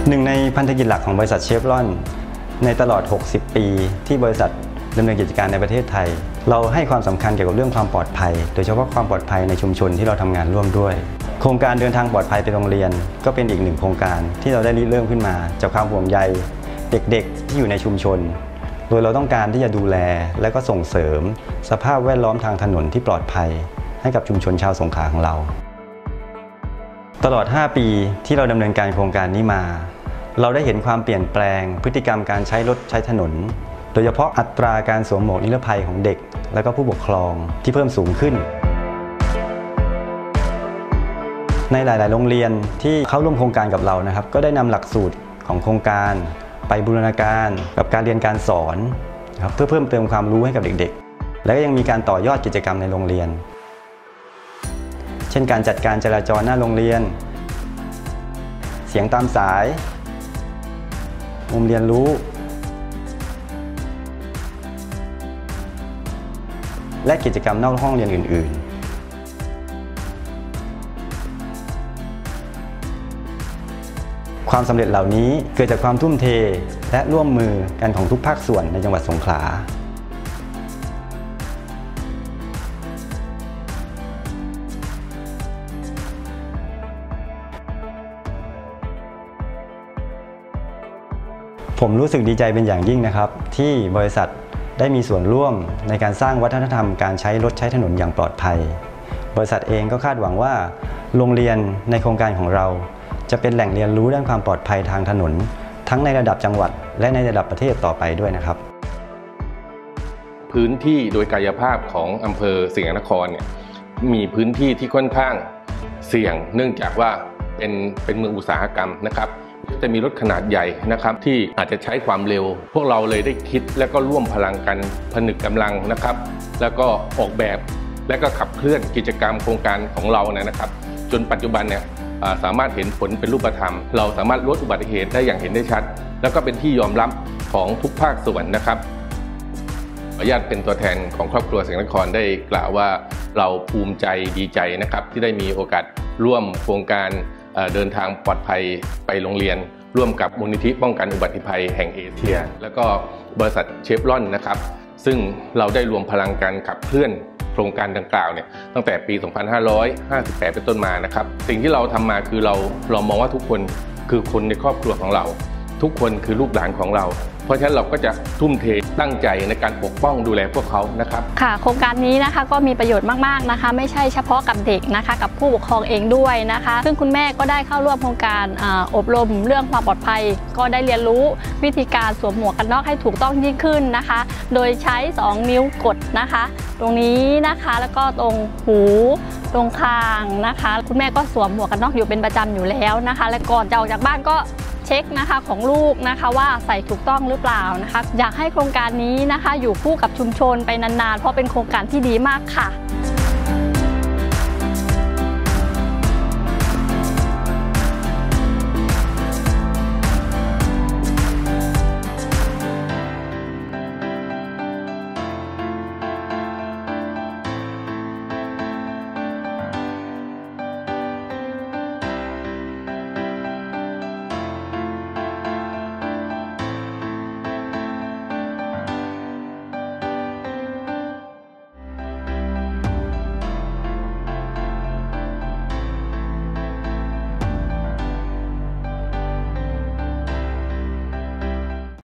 หนึ่งในพันธกิจหลักของบริษัทเชฟรอนในตลอด 60 ปีที่บริษัทดำเนินกิจการในประเทศไทยเราให้ความสำคัญเกี่ยวกับเรื่องความปลอดภัยโดยเฉพาะความปลอดภัยในชุมชนที่เราทำงานร่วมด้วยโครงการเดินทางปลอดภัยไปโรงเรียนก็เป็นอีกหนึ่งโครงการที่เราได้ริเริ่มขึ้นมาจากความห่วงใยเด็กๆที่อยู่ในชุมชนโดยเราต้องการที่จะดูแลและก็ส่งเสริมสภาพแวดล้อมทางถนนที่ปลอดภัยให้กับชุมชนชาวสงขลาของเราตลอด 5 ปีที่เราดำเนินการโครงการนี้มาเราได้เห็นความเปลี่ยนแปลงพฤติกรรมการใช้รถใช้ถนนโดยเฉพาะอัตราการสวมหมวกนิรภัยของเด็กและก็ผู้ปกครองที่เพิ่มสูงขึ้นในหลายๆโรงเรียนที่เข้าร่วมโครงการกับเรานะครับก็ได้นำหลักสูตรของโครงการไปบูรณาการกับการเรียนการสอนครับเพื่อเพิ่มเติมความรู้ให้กับเด็กๆและก็ยังมีการต่อยอดกิจกรรมในโรงเรียนเช่นการจัดการจราจรหน้าโรงเรียนเสียงตามสายมุมเรียนรู้และกิจกรรมนอกห้องเรียนอื่นๆความสำเร็จเหล่านี้เกิดจากความทุ่มเทและร่วมมือกันของทุกภาคส่วนในจังหวัดสงขลาผมรู้สึกดีใจเป็นอย่างยิ่งนะครับที่บริษัทได้มีส่วนร่วมในการสร้างวัฒนธรรมการใช้รถใช้ถนนอย่างปลอดภัยบริษัทเองก็คาดหวังว่าโรงเรียนในโครงการของเราจะเป็นแหล่งเรียนรู้ด้านความปลอดภัยทางถนนทั้งในระดับจังหวัดและในระดับประเทศต่อไปด้วยนะครับพื้นที่โดยกายภาพของอำเภอสิงห์นครเนี่ยมีพื้นที่ที่ค่อนข้างเสี่ยงเนื่องจากว่าเป็นเมืองอุตสาหกรรมนะครับจะมีรถขนาดใหญ่นะครับที่อาจจะใช้ความเร็วพวกเราเลยได้คิดและก็ร่วมพลังกันผนึกกำลังนะครับแล้วก็ออกแบบและก็ขับเคลื่อนกิจกรรมโครงการของเรานะครับจนปัจจุบันเนี่ยสามารถเห็นผลเป็นรูปธรรมเราสามารถลดอุบัติเหตุได้อย่างเห็นได้ชัดแล้วก็เป็นที่ยอมรับของทุกภาคส่วนนะครับขออนุญาตเป็นตัวแทนของครอบครัวสิงห์นครได้กล่าวว่าเราภูมิใจดีใจนะครับที่ได้มีโอกาสร่วมโครงการเดินทางปลอดภัยไปโรงเรียนร่วมกับมูลนิธิป้องกันอุบัติภัยแห่งเอเชียแล้วก็บริษัทเชฟรอนนะครับซึ่งเราได้รวมพลังกันขับเคลื่อนโครงการดังกล่าวเนี่ยตั้งแต่ปี 2558 เป็นต้นมานะครับสิ่งที่เราทำมาคือเรามองว่าทุกคนคือคนในครอบครัวของเราทุกคนคือลูกหลานของเราเพราะฉะนั้นเราก็จะทุ่มเทตั้งใจในการปกป้องดูแลพวกเขานะครับค่ะโครงการนี้นะคะก็มีประโยชน์มากๆนะคะไม่ใช่เฉพาะกับเด็กนะคะกับผู้ปกครองเองด้วยนะคะซึ่งคุณแม่ก็ได้เข้าร่วมโครงการอบรมเรื่องความปลอดภัยก็ได้เรียนรู้วิธีการสวมหมวกกันน็อกให้ถูกต้องยิ่งขึ้นนะคะโดยใช้2นิ้วกดนะคะตรงนี้นะคะแล้วก็ตรงหูตรงคางนะคะคุณแม่ก็สวมหมวกกันน็อกอยู่เป็นประจำอยู่แล้วนะคะและก่อนจะออกจากบ้านก็เช็คนะคะของลูกนะคะว่าใส่ถูกต้องหรือเปล่านะคะอยากให้โครงการนี้นะคะอยู่คู่กับชุมชนไปนานๆเพราะเป็นโครงการที่ดีมากค่ะ